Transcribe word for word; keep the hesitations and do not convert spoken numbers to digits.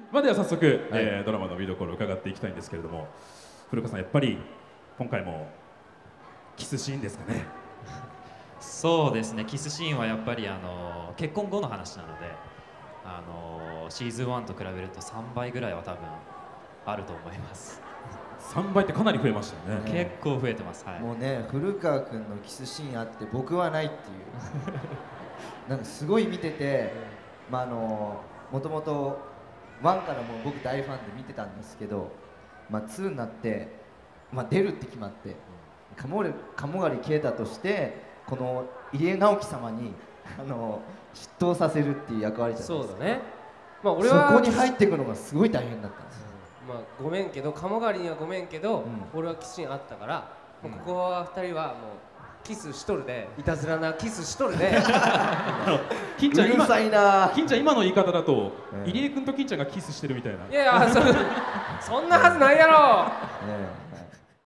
まあでは早速、 はい、 えー、ドラマの見どころを伺っていきたいんですけれども、古川さんやっぱり今回もキスシーンですかね。 そうですね、キスシーンはやっぱりあの結婚後の話なので、あのシーズンワンと比べるとさんばいぐらいは多分あると思います。 さんばいってかなり増えましたよね。 結構増えてます。はい、 もうね、古川君のキスシーンあって僕はないっていうなんかすごい見てて、まああのもともとワンからもう僕大ファンで見てたんですけど、まあ、ツーになって、まあ、出るって決まって鴨狩啓太としてこの入江直樹様にあの嫉妬させるっていう役割じゃないですか。 そうだね、まあ、俺はそこに入っていくのがすごい大変だったんですよ。 まあ、ごめんけど鴨狩りにはごめんけど、 うん、 俺はキスシーンあったから、もうここはふたりはもうキスしとるで、いたずらなキスしとるで金ちゃんうるさいな。 金ちゃん今の言い方だと、 うん、 入江君と金ちゃんがキスしてるみたいな。 いやいや、そそんなはずないやろ